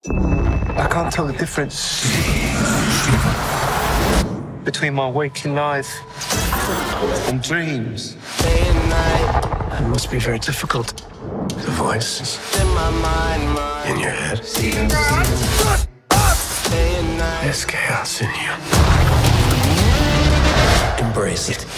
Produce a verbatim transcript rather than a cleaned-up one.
I can't tell the difference between my waking life and dreams. It must be very difficult. The voices in your head. There's chaos in you. Embrace it.